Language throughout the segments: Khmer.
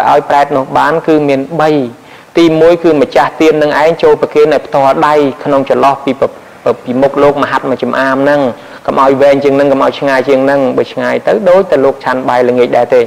Aoy Pheareth nó bán cứ miền bay ti môi cứ mà cha tiền nâng ấy châu bậc kia này to đây không cho lo vì một lô mà hạt mà chùm am nâng cầm Aoy ven chừng nâng cầm Aoy ngay chừng nâng bởi ngày tới đối từ lúc chăn bài là nghịch đại thế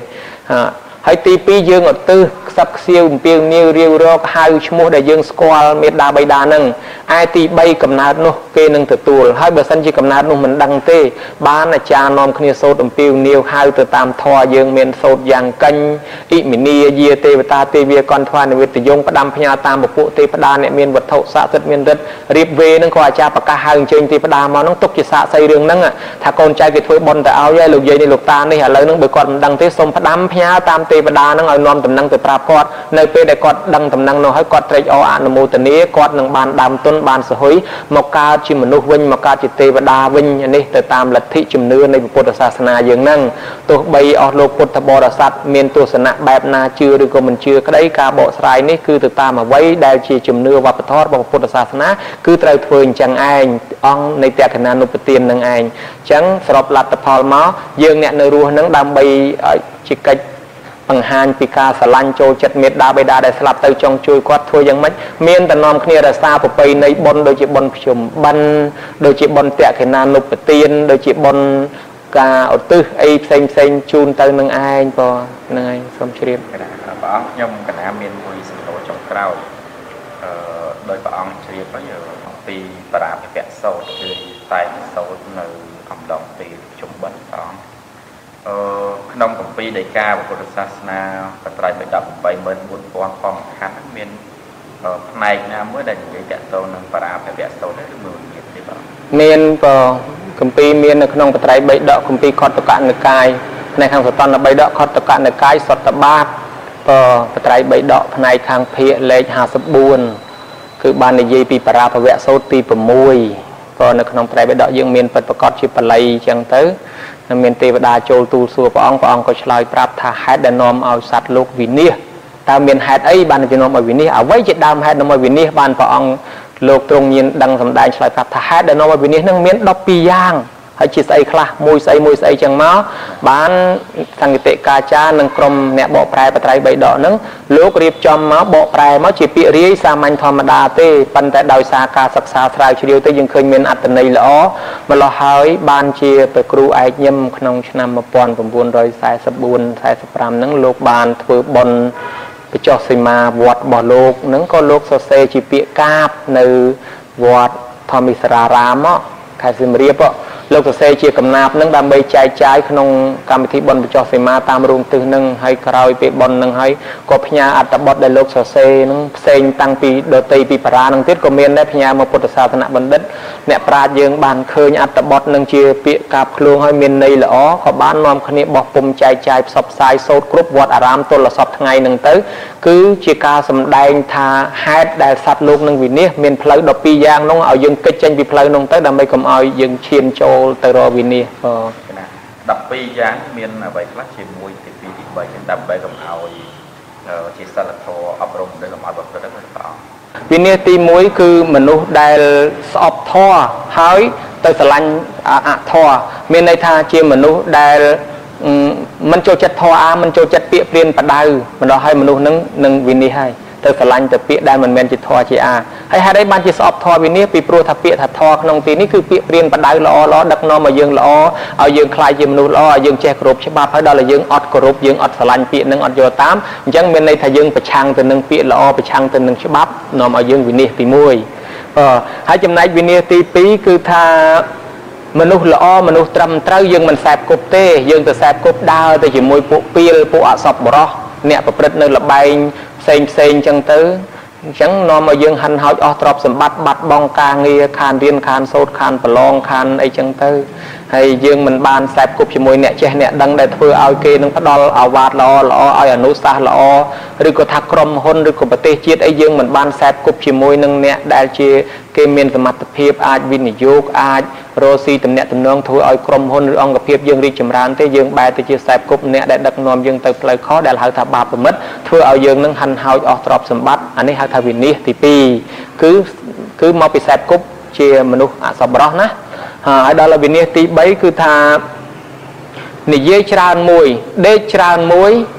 hãy ti pi dương ở tư sắp siêu piêu niêu riêu rô hai mua để dương squall miệt đa bay đa nâng ai ti bay cầm nát nó kê nâng từ tuột hai bờ sân chỉ cầm nát nó mình đăng tê bán là cha nom kia sốt piêu niêu hai từ tam thoa dương miền sốt giang canh ít mini dìa tê và ta tê bia con thoa này từ dùng bắt đam phnhà tam một bộ tê bắt đa này miền vật thổ xã rất miền đất riệp về nâng qua cha bạc ca hai trên tê bắt đa mà nó tốc chỉ xã xây đường nâng thà con trai cái thôi bon tại áo dây lục dây này lục ta này hả lớn nâng bởi con đăng tê sông bắt đam phnhà tam tê bắt đa nâng ở nom tầm năng từ prap quạt nơi pe để quạt đăng tầm năng nóให้quạt trai o an mô tần ní quạt nâng bàn đàm tôn bàn sở hối một ca chỉ mình nuôi vinh một ca chỉ tê và đa vinh anh ấy từ tam lật thị chùm nưaในพุทธศาสนาอย่างนั่งตัวใบออกโลกพุทธบริษัทเมียนตัวสนะแบบนาเชื่อหรือก็มันเชื่อก็ได้การบอกสายนี่คือตัวตามมาไว้ได้ชีชมเนื้อวัปทอดบอกพุทธศาสนาคือไตรเฟิงจังไอ้อ่องในแต่ขณะนุปเตียนนังไอ้จังสอบหลัดตะพอลม้อยืงเนี่ยในรูนั่งดำใบจิกปังหานปีกาสลันโจจัดเม็ดดาใบดาได้สลับเตาจงช่วยกอดทัวยังไม่เมียนแต่นอมเคลียร์ซาไปในบนโดยจีบนชมบันโดยจีบนเตะขณะนุปเตียนโดยจีบนกาอดตื้อไอ้เซ็งจูนเตอร์นังไอ้พอนังไอ้สมเชียบขณะพระองค์ย่อมขณะเมียนมวยสมโตจงเกล้าโดยพระองค์เชียบก็อยู่ปีปราบแปะโซดคือไตโซดในอำดองปีชมบันสองขนมกับปีได้กาบุตรศาสนาปัตไตรไปดับไปเมินบุญปวงคลองขันเมียนในน้ำเมื่อใดอย่างแปะโซนึงปราบแปะโซได้หรือมือเมียนที่บ้างเมียนก็กัมปีเมียนในขนมปัตไตรใบดอกกัมปีคอตกะในกายในทางสตอนใบดอกคอตกะในกายสตบาทก็ปัตไตรใบดอกในทางเพียเลขหาสบุญคือบานในยีปีปราบแปะโซตีปมวยก็ในขนมปัตไตรใบดอกยังเมียนเป็นประกอบชีพลัยจังเตอเมียนเทวดาโจลตูสัวพระองค์ก็ฉลาดปราบท่าแฮดนอมเอาสัตว์โลกวินิตามเมียนแฮดไอ้บ้านจะนอมเอาวินิเอาไว้จะดามแฮดนอมเอาวินิบ้านพระองค์โลกตรงยินดังสำได้ฉลาดปราบท่าแฮดนอมเอาวินินั่งเมียนดอกปีย่างให้จิตใส่คลามวยใส่จังม้าบ้านสังเกตกาจานังกรมเนี่ยบ่อแปรปัตไตรใบดอกนั้นโลกเรียบจอมม้าบ่อแปรม้าจีปีรีสามัญธรรมดาเต้ปันแต่ดาวสาการศึกษาสายเฉลียวเต้ยังเคยเมียนอัตนัยละอ๋อมาละหายบ้านเชียไปครูไอ้ยมขนมชนำมาปอนผมบุญโดยสายสบุญสายสปรามนั้นโลกบานเถือบนไปจอดสิมาวัดบ่อโลกนั้นก็โลกโซเซจีปีกาบในวัดธรรมิสรารามะใครสิมเรียบอ่ะโลกเซเชียกำนาบนั่งดำใบใจขนมกรรมธิบนประจอสิมาตามรูมตึงนั่งให้คราวไปบนนั่งให้ก็พญาอัตบดได้โลกเซนั่งเซงตั้งปีโดตีปีปรานั่งติดก็เมียนได้พญามาพุทธศาสนาบัณฑิตเนี่ยปราดยังบานเคยอัตบดนั่งเชียเปียกาบคลวงให้เมียนในละอ๋อขบ้านนอมคณิบอกปุ่มใจสอบสายโซดกรุบวัดอารามตัวละสอบทั้งไงนั่งเต๋อคือเชียกาสำแดงทาแฮดได้สัตว์โลกนั่งวินิเมียนเพลย์ดอกปียางน้องเอายังกิจจังปีเพลย์น้องเต๋อดำไปกำเอายังเชียนโจตรอวินีดับปียางเมียนใบคลาสเชียมวยติดปีใบดับใบกับเอาชีสลัดโทอบรมได้กับเอาแบบได้ก็ต่อวินีตีมวยคือมนุษย์ได้สอบท่อหายแต่สลันท่อเมียนในทางเชียมนุษย์ได้มันโจจัดท่อมันโจจัดเปียเปลี่ยนปัดได้มันเราให้มนุษย์นั่งวินีให้แต่สลันแต่เปียได้มันเมนจิตท่อเชียให้ได้บ้านจิตสอบท่อวินีปีโปรทับเปียทับท่อขนมตีนี่คือเปียเปลี่ยนปัดได้ล้อดักนอมาเยืองล้อเอาเยืองคลายเยืองมนุษย์ล้อเยืองแจกรบฉบับให้ได้ละเยืองอดกรบเยืองอดสลันเปียนึงอดโยตามยังเมนในทาเยืองประชังตัวนึงเปียล้อประชังตัวนึงฉบับนอมาเยืองวินีปีมวยให้จำนายวินีตีปีคือทามนุษย์ล้อมนุษย์ตรำเต้ายังมันแสบกบเต้ยังแต่แสบกบดาวแต่chỉมวยปุเปียปุอสอบบรอเนี่ยประพฤติในระบายเซ็งจังตื้อจังนอมายังหันหอยอตรอบสมบัติบัดบองกาเงียคานเรียนคานโซดคานประลองคานไอจังตื้อให้ยังมันบานแสบกบchỉมวยเนี่ยเจ้าเนี่ยดังได้เพื่อเอาเกนึงพัดดอลเอาวาดล้อเอาอนุสาล้อหรือก็ทักกรมหนหรือก็ประเทศจีดไอยังมันบานแสบกบchỉมวยนึงเนี่ยได้เชื่อเกมีนสมัติเพียบอาจวินิโยกอาจโรซีตำเนะตำนองทั่วเอากรมหนหรือองกับเพียบยังรีจำรานแต่ยังใบแต่เชื่อแสบกบเนี่ยได้ดักนอมยังเติบเปลือยข้อได้หายถาบาปมัดทั่วเอายังนึงหันหอยอตรอบสมบัติอันนี้หายถาวินิตีปีคือมาไปแสบกบเชื่อมนุษย์สบรอนะไอ้ดอลลาร์วินิตีใบคือทานิเยชรานมวยเดชรานมวย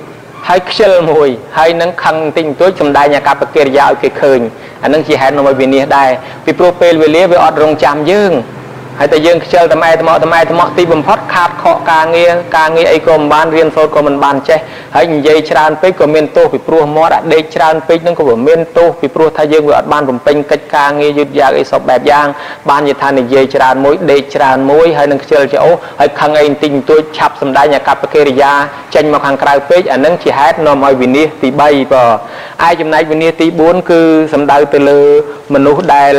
hai kêu mùi hai nâng khăn tinh tối trong đại nhà cặp kia dạo cái khơi anh nâng chỉ hẹn Nom Aoy Vineas đây vì propel về lý về ọt rong chạm dương hay tại dương chơi tầm ai tầm mọ ti bầm phốt khát khọ ca nghe ấy còn ban riêng sôi còn mình ban che hay dây tràn pê của miền tô vì pro mót đã dây tràn pê nâng của miền tô vì pro thay dương về ọt ban bầm pin cách ca nghe dứt dạc ấy sọc bẹp giang ban như than này dây tràn mối dây tràn mối hay nâng chơi chỗ hay khăn ấy tinh tôi chắp sầm đai nhà cặp kia ra tranh một hàng cài pê anh nâng chỉ hát Nom Aoy Vineas tí bay vào ai trong này Vineas tí 4 cứ sầm đai từ lơ mình nô đài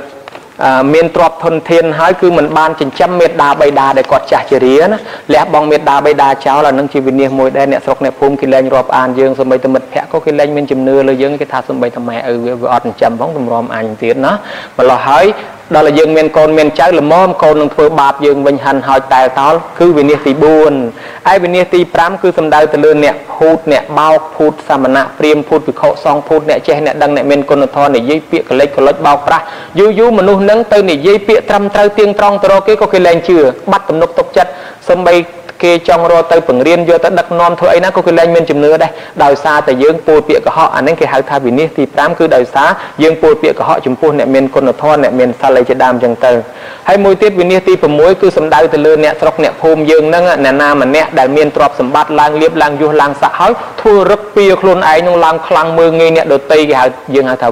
miền trọp thôn thiên hái cứ mình ban chỉnh trăm mét đá bay đá để cọt chả chỉ riêng á lẽ bong mét đá bay đá cháu là nâng chỉ Vineas môi đen nè sọc nè phum khi lên rọp an dương xong bây tụi mình phẹ có khi lên miền chìm nưaเลยdương cái thà xong bây thằng mẹ vừa ọt chầm bóng tụm ròm anh tiết nó mà lo hái đó là dương miền con miền trái là mom con nâng phơi bạp dương bình hành hỏi tài tao cứ Vineas tí buồn ai Vineas tí pram cứ xong đai từ lươn nè phút nè bao phút samana priêm phút bị khổ song phút nè che nè đăng nè miền con thon nè dây piệt cái lệch bao pra du mà nu nâng tới nè dây piệt trăm trâu tiếng trong tao cái có cái lên chưa bắt tụm nục tục chất xong bay kia trong rồi tới phần riêng vô tới đặt non thôi ấy nó có cái lên miền chìm nữa đây đào xa tại dương pui piệt của họ anh ấy cái hai thay Vineas thì pram cứ đào xa dương pui piệt của họ chùm pui nè miền con thon nè miền sa lây trên đam chẳng tờ hay môi tiết Vineas thì phần muối cứ sầm đai từ lươn nè sọc nè phum dương nâng nè nam mà nè đại miền trọp sầm bát lang liệp lang du lang xã hói thua rất pia Kloun Eng nông lang khlang mưa nghe nè đồ tây cái dương hai thảo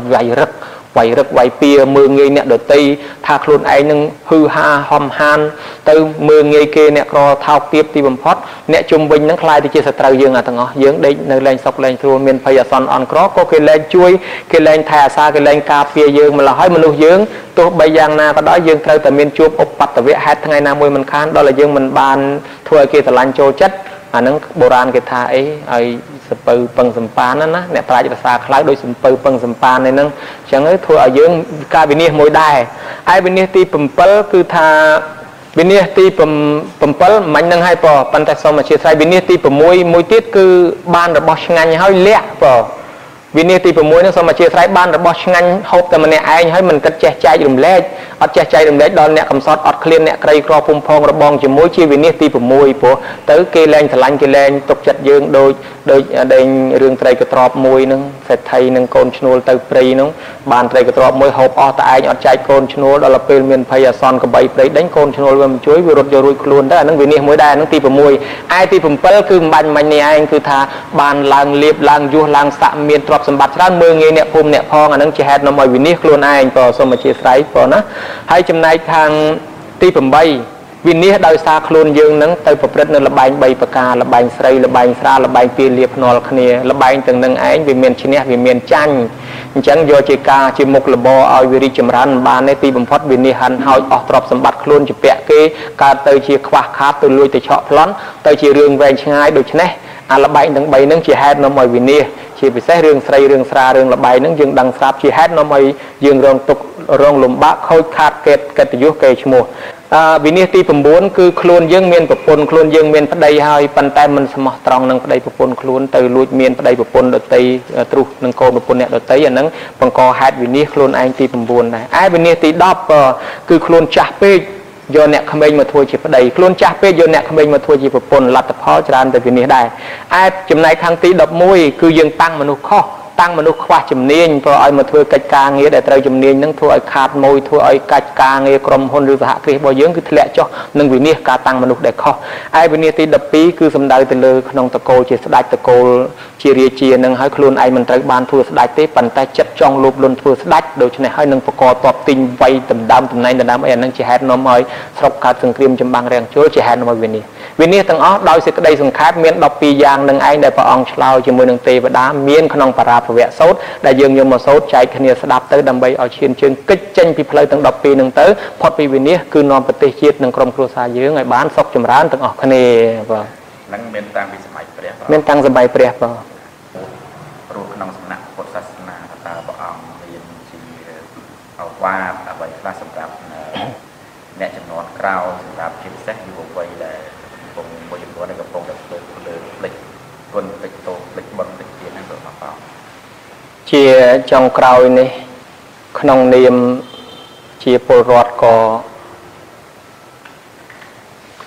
vầy rất vầy pia mưa nghe nè đồ tây tha Kloun Eng nâng hư ha hòm han từ mưa nghe kia nè co thao tiếp ti bầm phốt nè chung bình nâng khai thì chia sẻ trâu dương à thằng ngõ dương đây nơi lên sọc lên thua miền Phay son on cross có cái lên chui cái lên thà xa cái lên cà phê dương mà là hói mình nuôi dương tôi bây giờ na có đó dương trâu tại miền chuột ốp bát tại vẽ hết ngày nào mùi mình khan đó là dương mình ban thua kia tại lanh châu chất nâng bộ ran cái thà ấy ai sập bằng sầm pan đó nè nè tại xa khái đôi sập bằng sầm pan này nâng chẳng ấy thua ở dương ca Vineas môi đài ai Vineas ti bầm pal cứ thà Vineas ti bầm pal mạnh nâng hai pò pan tại sao mà chia sẻ Vineas ti bầm môi tiết cứ ban rồi bỏ ngang hơi lẹ pò Vineas ti bầm môi nó sao mà chia sẻ ban rồi bỏ ngang hộpแต่มันเนี่ยไอ้ให้มันกระแจใจรวมเล็กอดแจใจรวมเล็กดอนเนี่ยคำสอนอดเคลียนเนี่ยใครกรอพุ่มพองระบองจมูกชีVineas ti bầm môi pò tới kê lên thằng lanh kê lên tục chặt dương đôi đây rương trai cái trọp môi nâng sẽ thay nâng con chnuol tới prey nâng bàn trai cái trọp môi hộp ở tại ở trái con chnuol đó là pel miền Phay son có bảy prey đánh con chnuol và chuối vừa rụt vô ruồi Kloun đó là nâng Vineas môi đai nâng ti bầm môi ai ti bầm pal cứ bành mạnh này anh cứ thà bàn lang liệp lang du lang sạm miền trọp sầm bát rán mưa nghe nè phum nè phong nâng chỉ hẹn Nom Aoy Vineas Kloun Eng có xong mà chia sẻ có nó hay chấm này thằng ti bầm bay Vineas đào xa Kloun dương nâng tới phục rất nên là bánh bay bạc ca là bánh sray là bánh sa là bánh pia liệp nol khnia là bánh từng nâng ánh vì miền China vì miền chanh chẳng do chỉ ca chỉ một là bò Aoy Vineas chấm ran ban này ti bầm phốt Vineas hành hỏi ở trọp sầm bát Kloun chỉ bẹ cái ca tới chỉ khoa khát từ lui từ chọ plon tới chỉ rương về ngay được này là bánh từng bay nâng chỉ hẹn Nom Aoy Vineas chỉ bị xét rương sray rương sa rương là bánh nâng dương đằng sáp chỉ hẹn Nom Aoy dương rong tục rong lùm bát khôi khát kết yếu cây chmua Vineas ti bầm 4គឺខ្លួនយើងមានប្រពន្ធខ្លួនយើងមានប្តីហើយប៉ុន្តែមិនស្មោះត្រង់នឹងប្តីប្រពន្ធខ្លួនទៅលួចមានប្តីប្រពន្ធដតីទ្រុសនឹងកូនប្រពន្ធអ្នកដតីអាហ្នឹងបង្កហេតុVineas Kloun Engទី 9 ដែរឯVineasទី 10គឺខ្លួនចាស់ពេកយកអ្នកក្មេងមកធ្វើជាប្តីខ្លួនចាស់ពេកយកអ្នកក្មេងមកធ្វើជាប្រពន្ធលទ្ធផលច្រើនទៅVineasដែរឯចំណែកខាងទី 11គឺយើងតាំងមនុស្សខុសតាំងមនុស្សខ្វះជំនាញព្រោះឲ្យមកធ្វើកិច្ចការងារដែលត្រូវជំនាញនឹងធ្វើឲ្យខាតមួយធ្វើឲ្យកិច្ចការងារក្រុមហ៊ុនឬសហគ្រាសរបស់យើងគឺធ្លាក់ចុះនឹងVineasការតាំងមនុស្សដែលខុសឯVineasទី 12គឺសំដៅទៅលើក្នុងតកូលជាស្ដេចតកូលជារាជានឹងហើយខ្លួនឯងមិនត្រូវបានធ្វើស្ដេចទេប៉ុន្តែចិត្តចង់លោភលន់ធ្វើស្ដេចដូច្នេះហើយនឹងបកតបទិញវ័យដណ្ដើមតំណែងអីអានឹងជាហេតុនាំឲ្យស្រុកកើតសង្គ្រាមចម្បាំងរាំងជលជាហេតុនាំឲ្យVineasទាំងអស់ដោយសេចក្តីសង្ខេបមាន12យ៉ាងនឹងឯងដែលព្រះអង្គឆ្លើយជាមួយនឹងទេវតាមានក្នុងបរាភវៈសូត្រដែលយើងយកមកសូត្រចែកគ្នាស្ដាប់ទៅដើម្បីឲ្យឈានជើងកិច្ចចេញពីផ្លូវទាំង12នឹងទៅផុតពីVineasគឺនាំប្រទេសជាតិនិងក្រុមគ្រួសារយើងឲ្យបានសុខចម្រើនទាំងអស់គ្នាបាទនឹងមានតាំងពីសម័យព្រះមានតាំងសម័យព្រះបាទព្រោះក្នុងសំណាក់ពុទ្ធសាសនាតើព្រះអង្គមានជាអវាទអ្វីខ្លះសម្រាប់អ្នកចំនួនក្រោយសម្រាប់ជាពិសេសយុវវ័យដែលកំពុងមួយចំនួនកំពុងតែធ្វើលើផ្លេចគុណផ្លេចតោផ្លេចបុណ្យផ្លេចទានហ្នឹងរបស់ព្រះជាចុងក្រោយនេះក្នុងនាមជាពលរដ្ឋក៏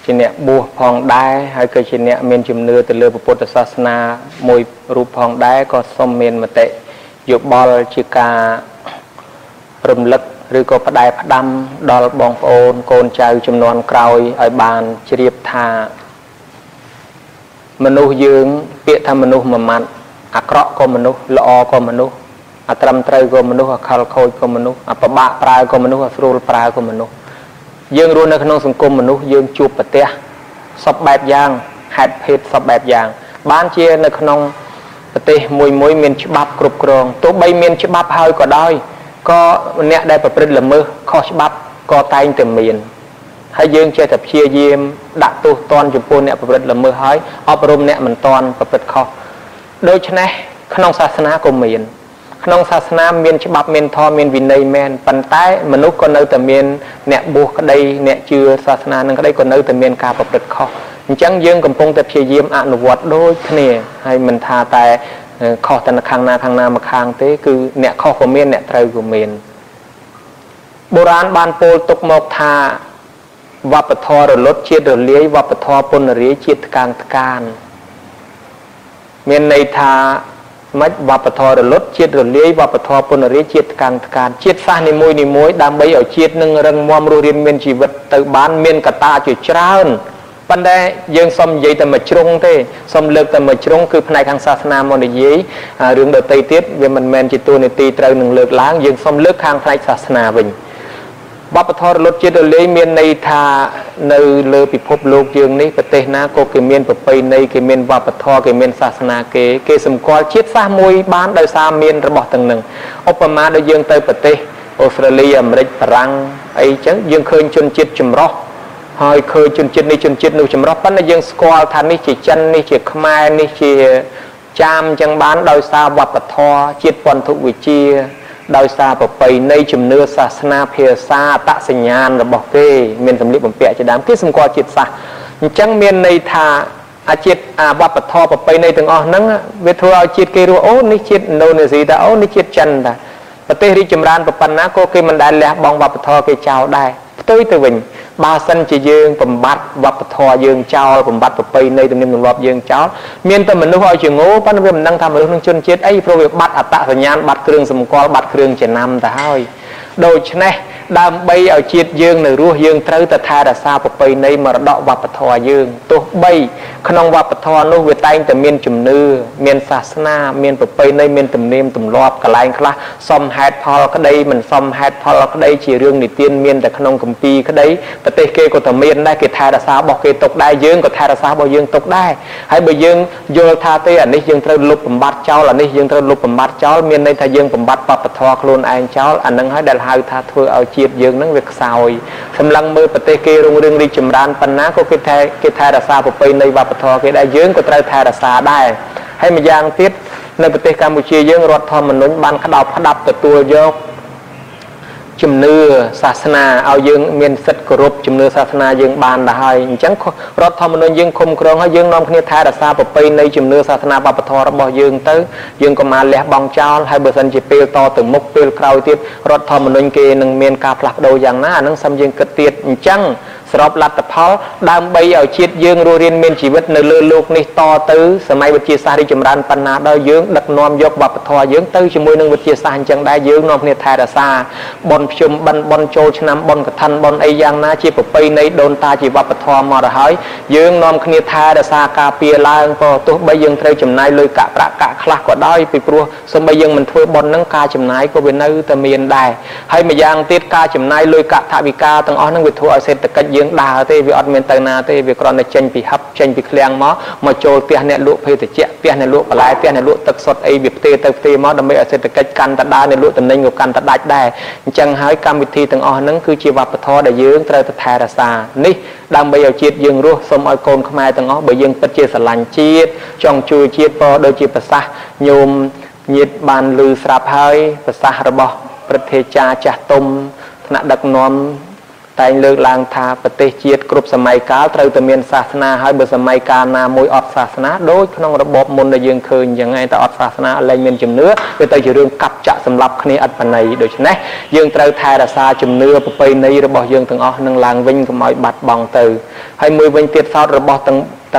ជាអ្នកបួសផងដែរហើយក៏ជាអ្នកមានជំនឿទៅលើពុទ្ធសាសនាមួយរូបផងដែរក៏សូមមានមតិយោបល់ជាការរំលឹកឬក៏ផ្ដែផ្ដាំដល់បងប្អូនកូនចៅចំនួនក្រោយឲ្យបានជ្រាបថាមនុស្សយើងពាក្យថាមនុស្សមួយម៉ាត់អាក្រក់ក៏មនុស្សល្អក៏មនុស្សអាត្រឹមត្រូវក៏មនុស្សអាខលខូចក៏មនុស្សអាពិបាកប្រើក៏មនុស្សអាស្រួលប្រើក៏មនុស្សយើងរស់នៅក្នុងសង្គមមនុស្សយើងជួបប្រទះសពបែបយ៉ាងហេតុភេទសពបែបយ៉ាងបានជានៅក្នុងប្រទេសមួយមានច្បាប់គ្រប់គ្រងទោះបីមានច្បាប់ហើយក៏ដោយក៏អ្នកដែលប្រព្រឹត្តល្មើសខុសច្បាប់ក៏តែងតែមានហើយយើងចេះតែព្យាយាមដាក់ទោសទណ្ឌចំពោះអ្នកប្រព្រឹត្តល្មើសហើយអប់រំអ្នកមិនទាន់ប្រព្រឹត្តខុសដូច្នេះក្នុងសាសនាក៏មានក្នុងសាសនាមានច្បាប់មានធម៌មានវិន័យមែនប៉ុន្តែមនុស្សក៏នៅតែមានអ្នកបួសក្តីអ្នកជឿសាសនានឹងក្តីក៏នៅតែមានការប្រព្រឹត្តខុសអញ្ចឹងយើងកំពុងតែព្យាយាមអនុវត្តដូចគ្នាហើយមិនថាតែខុសតែខាងណាមកខាងទេគឺអ្នកខុសក៏មានអ្នកត្រូវក៏មានបុរាណបានពោលទុកមកថាវប្បធម៌រលត់ជាតិរលាយវប្បធម៌ពុនរាយជាតិថ្កាងថ្កានមានន័យថាមិនវប្បធម៌រលត់ជាតិរលាយវប្បធម៌ពុនរាយជាតិថ្កាងថ្កានជាតិសាសនីមួយដើម្បីឲ្យជាតិនឹងរឹងមាំរស់រានមានជីវិតទៅបានមានកត្តាជាច្រើនប៉ុន្តែយើងសូមនិយាយតែមួយជ្រុងទេសូមលើកតែមួយជ្រុងគឺផ្នែកខាងសាសនាមកនិយាយរឿងដទៃទៀតវាមិនមែនជាទូនីតិត្រូវនឹងលើកឡើងយើងសូមលើកខាងផ្នែកសាសនាវិញវប្បធម៌រលត់ជាតិរលាយមានន័យថានៅលើពិភពលោកយើងនេះប្រទេសណាក៏គេមានប្រពៃណីគេមានវប្បធម៌គេមានសាសនាគេសម្គាល់ជាតិសាសន៍មួយបានដោយសារមានរបស់ទាំងនឹងឧបមាដូចយើងទៅប្រទេសអូស្ត្រាលីអាមេរិកបារាំងអីចឹងយើងឃើញជនជាតិចម្រុះហើយឃើញជនជាតិនេះជនជាតិនោះចម្រុះប៉ុន្តែយើងស្គាល់ថានេះជាចិននេះជាខ្មែរនេះជាចាមចឹងបានដោយសារវប្បធម៌ជាតិពន្ធុវិជ្ជាដោយសារប្រពៃណីជំនឿសាសនាភាសាអត្តសញ្ញាណរបស់គេមានសម្លៀកបំពាក់ជាដើមគេសម្គាល់ជាតិសាសន៍អញ្ចឹងមានន័យថាអាជាតិវប្បធម៌ប្រពៃណីទាំងអស់ហ្នឹងវាធ្វើឲ្យជាតិគេរស់អូនេះជាតិឥណ្ឌូនេស៊ីតាអូនេះជាតិចិនតាប្រទេសរីកចម្រើនប៉ុណ្ណាក៏គេមិនដែលលះបង់វប្បធម៌គេចោលដែរផ្ទុយទៅវិញបើសិនជាយើងបំបត្តិវប្បធម៌យើងចោលបំបត្តិប្រពៃណីទំនៀមទម្លាប់យើងចោលមានតែមនុស្សឲ្យជាងោប៉ុន្តែវាមិនដឹងថាមនុស្សនឹងជនជាតិអីព្រោះវាបាត់អត្តសញ្ញាណបាត់គ្រឿងសម្គាល់បាត់គ្រឿងចំណាំទៅហើយដូច្នេះដើម្បីឲ្យជាតិយើងនៅរស់យើងត្រូវតែថែរក្សាប្រពៃណីមរតកវប្បធម៌យើងទោះបីក្នុងវប្បធម៌នោះវាតែងតែមានជំនឿមានសាសនាមានប្រពៃណីមានទំនៀមទម្លាប់កន្លែងខ្លះសមហេតុផលក្តីមិនសមហេតុផលក្តីជារឿងនិទានមានតែក្នុងគម្ពីរក្តីប្រទេសគេក៏តែមានដែរគេថែរក្សារបស់គេទុកដែរយើងក៏ថែរក្សារបស់យើងទុកដែរហើយបើយើងយល់ថាទេអានេះយើងត្រូវលុបបំបត្តិចោលអានេះយើងត្រូវលុបបំបត្តិចោលមានន័យថាយើងបំបត្តិវប្បធម៌ខ្លួនឯងចោលអានឹងហើយដែលហៅថាធ្វើឲ្យជាតិយើងនឹងវាខ្សោយសម្លឹងមើលប្រទេសគេរុងរឿងរីកចម្រើនប៉ុណ្ណាក៏គេថែរក្សាប្រពៃណីវប្បធម៌គេដែរយើងក៏ត្រូវថែរក្សាដែរហើយម្យ៉ាងទៀតនៅប្រទេសកម្ពុជាយើងរដ្ឋធម្មនុញ្ញបានក្តោបផ្ដាប់ទទួលយកជំនឿសាសនាឲ្យយើងមានសិទ្ធិគោរពជំនឿសាសនាយើងបានដែរហើយអញ្ចឹងរដ្ឋធម្មនុញ្ញយើងគុំក្រងហើយយើងនាំគ្នាថែរក្សាប្រពៃណីជំនឿសាសនាវប្បធម៌របស់យើងទៅយើងក៏មកលះបង់ចោលហើយបើសិនជាពេលតទៅមុខពេលក្រោយទៀតរដ្ឋធម្មនុញ្ញគេនឹងមានការផ្លាស់ប្ដូរយ៉ាងណាអានឹងសូមយើងគិតទៀតអញ្ចឹងសរុបលទ្ធផលដើម្បីឲ្យជាតិយើងរស់រានមានជីវិតនៅលើលោកនេះតទៅសម័យវិទ្យាសាស្ត្ររីកចម្រើនប៉ុណ្ណាដល់យើងដឹកនាំយកវប្បធម៌យើងទៅជាមួយនឹងវិទ្យាសាស្ត្រអញ្ចឹងដែរយើងនាំគ្នាថែរក្សាបុណ្យភ្ជុំបិណ្ឌបុណ្យចូលឆ្នាំបុណ្យកឋិនបុណ្យអីយ៉ាងណាជាប្រពៃណីដូនតាជាវប្បធម៌មកដល់ហើយយើងនាំគ្នាថែរក្សាការពារឡើងក៏ទោះបីយើងត្រូវចំណាយលុយកាក់ប្រាក់កាក់ខ្លះក៏ដោយពីព្រោះសូម្បីយើងមិនធ្វើបុណ្យហ្នឹងការចំណាយក៏វានៅតែមានដែរហើយម្យ៉ាងទៀតការចំណាយលុយកាក់ថវិកាទាំងអស់ហ្នឹងវាធ្វើឲ្យសេដ្ឋកិច្ចយើងដើរទេវាអត់មានទៅណាទេវាគ្រាន់តែចេញពីហឹបចេញពីឃ្លាំងមកចូលផ្ទះអ្នកលក់ភេសជ្ជៈផ្ទះអ្នកលក់បន្លែផ្ទះអ្នកលក់ទឹកសុទ្ធអីវាផ្ទេរទៅផ្ទេរមកដើម្បីឲ្យសេដ្ឋកិច្ចកាន់តែដើរអ្នកលក់តំណែងក៏កាន់តែដាច់ដែរអញ្ចឹងហើយកម្មវិធីទាំងអស់ហ្នឹងគឺជាវប្បធម៌ដែលយើងត្រូវតែថែរក្សានេះដើម្បីឲ្យជាតិយើងរស់សូមឲ្យកូនខ្មែរទាំងអស់បើយើងពិតជាស្រឡាញ់ជាតិចង់ជួយជាតិក៏ដូចជាប្រសាសន៍ញោមញាតិបានឮស្រាប់ហើយប្រសាសន៍របស់ព្រឹទ្ធាចារ្យចាស់ទុំថ្នាក់ដឹកនាំតែងលើកឡើងថាប្រទេសជាតិគ្រប់សម័យកាលត្រូវតែមានសាសនាហើយបើសម័យកាលណាមួយអត់សាសនាដូចក្នុងរបបមុនដែលយើងឃើញយ៉ាងហ្នឹងតែអត់សាសនាលែងមានជំនឿវាទៅជារឿងកាប់ចាក់សម្លាប់គ្នាអត្តន័យដូច្នេះយើងត្រូវថែរក្សាជំនឿប្រពៃណីរបស់យើងទាំងអស់នឹងឡើងវិញកុំឲ្យបាត់បង់ទៅហើយមួយវិញទៀតសោតរបស់ទាំង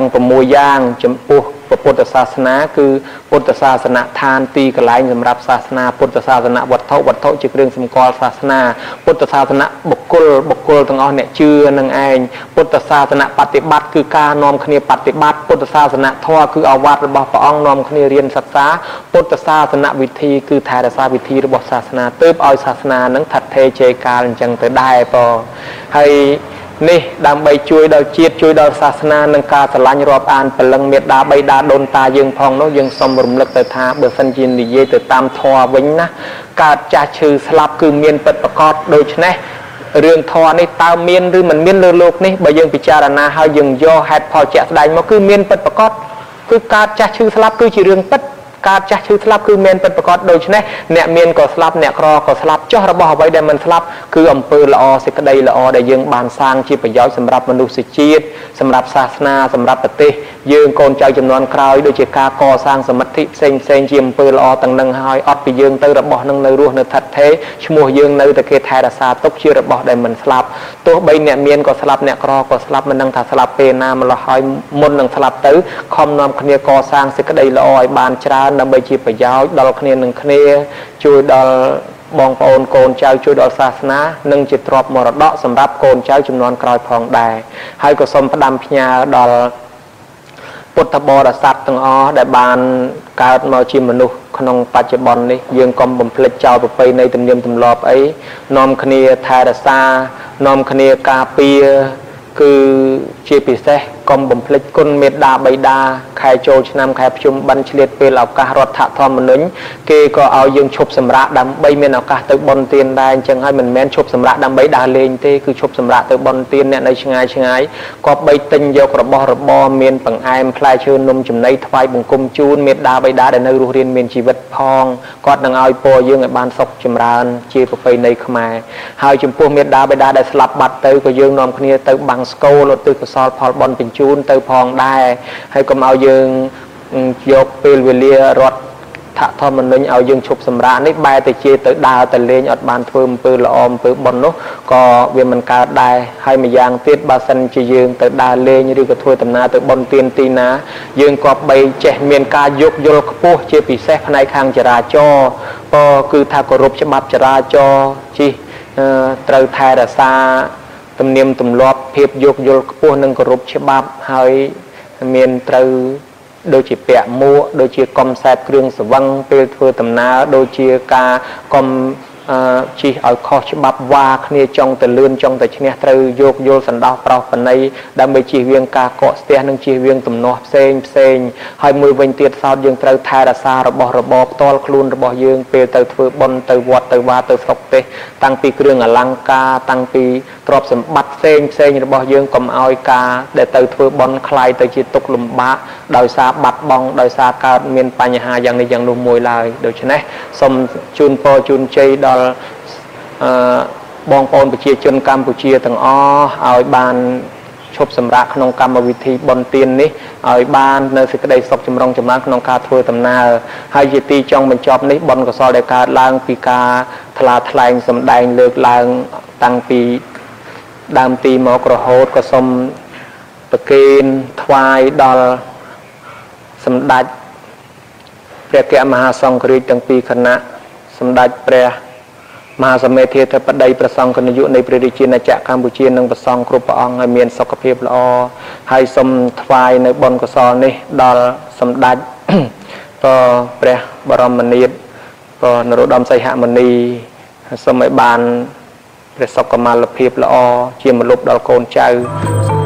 6យ៉ាងចំពោះពុទ្ធសាសនាគឺពុទ្ធសាសនដ្ឋានទីកន្លែងសម្រាប់សាសនាពុទ្ធសាសនវត្ថុជាគ្រឿងសម្គាល់សាសនាពុទ្ធសាសនបុគ្គលទាំងអស់អ្នកជឿនឹងឯងពុទ្ធសាសនបប្រតិបត្តិគឺការនាំគ្នាបប្រតិបត្តិពុទ្ធសាសនធម៌គឺអាវត្តរបស់ព្រះអង្គនាំគ្នារៀនសិក្សាពុទ្ធសាសនវិធីគឺថែរក្សាវិធីរបស់សាសនាទើបឲ្យសាសនានឹងថិតថេរជ័យកាលអញ្ចឹងទៅដែរបងហើយនេះដើម្បីជួយដល់ជាតិជួយដល់សាសនានិងការស្រឡាញ់រាប់អានព្រលឹងមេត្តាបិតាដូនតាយើងផងនោះយើងសូមរំលឹកទៅថាបើសិនជានិយាយទៅតាមធម៌វិញណាកើតចាស់ឈឺស្លាប់គឺមានពិតប្រាកដដូច្នេះរឿងធម៌នេះតើមានឬមិនមានលើលោកនេះបើយើងពិចារណាហើយយើងយកហេតុផលជាក់ស្ដែងមកគឺមានពិតប្រាកដគឺកើតចាស់ឈឺស្លាប់គឺជារឿងពិតការចាស់ឈឺស្លាប់គឺមានពិតប្រាកដដូច្នេះអ្នកមានក៏ស្លាប់អ្នកក្រក៏ស្លាប់ចុះរបស់អ្វីដែលមិនស្លាប់គឺអំពើល្អសេចក្តីល្អដែលយើងបានសាងជាប្រយោជន៍សម្រាប់មនុស្សជាតិសម្រាប់សាសនាសម្រាប់ប្រទេសយើងកូនចៅចំនួនក្រោយដូចជាការកសាងសមិទ្ធិផ្សេងជាអំពើល្អទាំងនឹងហើយអត់ពីយើងទៅរបស់នឹងនៅរស់នៅថិតថេរឈ្មោះយើងនៅតែគេថែរក្សាទុកជារបស់ដែលមិនស្លាប់ទោះបីអ្នកមានក៏ស្លាប់អ្នកក្រក៏ស្លាប់មិនដឹងថាស្លាប់ពេលណាម្ល៉េះហើយមុននឹងស្លាប់ទៅខំនាំគ្នាកសាងសេចក្តីល្អឲ្យបានច្រើនដើម្បីជាប្រយោជន៍ដល់គ្នានឹងគ្នាជួយដល់បងប្អូនកូនចៅជួយដល់សាសនានិងជាទ្រព្យមរតកសម្រាប់កូនចៅចំនួនក្រោយផងដែរហើយក៏សូមផ្ដាំផ្ញើដល់ពុទ្ធបរិស័ទទាំងអស់ដែលបានកើតមកជាមនុស្សក្នុងបច្ចុប្បន្ននេះយើងកុំបំភ្លេចចោលប្រពៃណីទំនៀមទម្លាប់អីនាំគ្នាថែរក្សានាំគ្នាការពារគឺជាពិសេសកុំបំភ្លេចគុណមេត្តាបិតាខែចូលឆ្នាំខែភ្ជុំបិណ្ឌឆ្លៀតពេលឱកាសរដ្ឋធម្មនុញ្ញគេក៏ឲ្យយើងឈប់សម្រាកដើម្បីមានឱកាសទៅបុណ្យទានដែរអញ្ចឹងហើយមិនមែនឈប់សម្រាកដើម្បីដើរលេងទេគឺឈប់សម្រាកទៅបុណ្យទានអ្នកនៅឆ្ងាយក៏បីទិញយករបស់របរមានបង្អែមផ្លែឈើនំចំណីថ្វាយបង្គំជូនមេត្តាបិតាដែលនៅរស់រានមានជីវិតផងគាត់នឹងឲ្យពរយើងឲ្យបានសុខចម្រើនជាប្រពៃណីខ្មែរហើយចំពោះមេត្តាបិតាដែលស្លាប់បាត់ទៅក៏យើងនាំគ្នាទៅបាំងស្គរឧទ្ទិសកុសលផលបុណ្យបញ្ជូនទៅផងដែរហើយកុំឲ្យយើងយកពេលវេលារដ្ឋធម្មនុញ្ញឲ្យយើងឈប់សម្រាកនេះបែរទៅជាទៅដើរទៅលេងអត់បានធ្វើអំពើល្អអំពើបុណ្យនោះក៏វាមិនកើតដែរហើយម្យ៉ាងទៀតបើសិនជាយើងទៅដើរលេងឬក៏ធ្វើដំណើរទៅបុណ្យទានទីណាយើងក៏បីចេះមានការយោគយល់ខ្ពស់ជាពិសេសផ្នែកខាងចរាចរណ៍ក៏គឺថាគោរពច្បាប់ចរាចរណ៍ជិះត្រូវថែរក្សាទំនៀមទម្លាប់ភាពយោគយល់ខ្ពស់និងគោរពច្បាប់ហើយមានត្រូវដូចជាពាក់មួកដូចជាកុំសែតគ្រឿងស្រវឹងពេលធ្វើដំណើរដូចជាការកុំជិះឲ្យខុសច្បាប់វ៉ាគ្នាចង់ទៅលឿនចង់ទៅឈ្នះត្រូវយោគយល់សណ្ដោសប្រោសបណីដើម្បីជៀសវាងការកកស្ទះនិងជៀសវាងទំនាស់ផ្សេងហើយមួយវិញទៀតសោតយើងត្រូវថែរក្សារបស់របរផ្ទាល់ខ្លួនរបស់យើងពេលទៅធ្វើបុណ្យទៅវត្តទៅវាទៅស្រុកទេសតាំងពីគ្រឿងអលង្ការតាំងពីទ្រព្យសម្បត្តិផ្សេងរបស់យើងកុំឲ្យការដែលទៅធ្វើបុណ្យคล้ายទៅជាទុក្ខលំបាកដោយសារបាត់បង់ដោយសារកើតមានបញ្ហាយ៉ាងនេះយ៉ាងនោះមួយឡើយដូច្នេះសូមជូនពរជូនជ័យដល់បងប្អូនប្រជាជនកម្ពុជាទាំងអស់ឲ្យបានឈប់សម្រាកក្នុងកម្មវិធីបុណ្យទាននេះឲ្យបាននៅសេចក្តីសុខចម្រុងចម្រើនក្នុងការធ្វើដំណើរហើយជាទីចុងបញ្ចប់នេះបុណ្យកុសលដែលកើតឡើងពីការថ្លាថ្លែងសម្ដែងលើកឡើងតាំងពីដើមទីមករហូតក៏សូមប្រគេនថ្វាយដល់សម្ដេចព្រះកមហាសង្ឃរាជទាំងពីរគណៈសម្ដេចព្រះមហាសមេធាធិបតីព្រះសង្ឃនាយកនៃព្រះរាជាណាចក្រកម្ពុជានិងព្រះសង្ឃគ្រប់ព្រះអង្គឲ្យមានសុខភាពល្អហើយសូមថ្វាយនៅបុណ្យកុសលនេះដល់សម្ដេចព្រះបរមនាថនរោត្តមសីហមុនីសូមឲ្យបានព្រះសុខកុមាលភាពល្អជាម្លប់ដល់កូនចៅ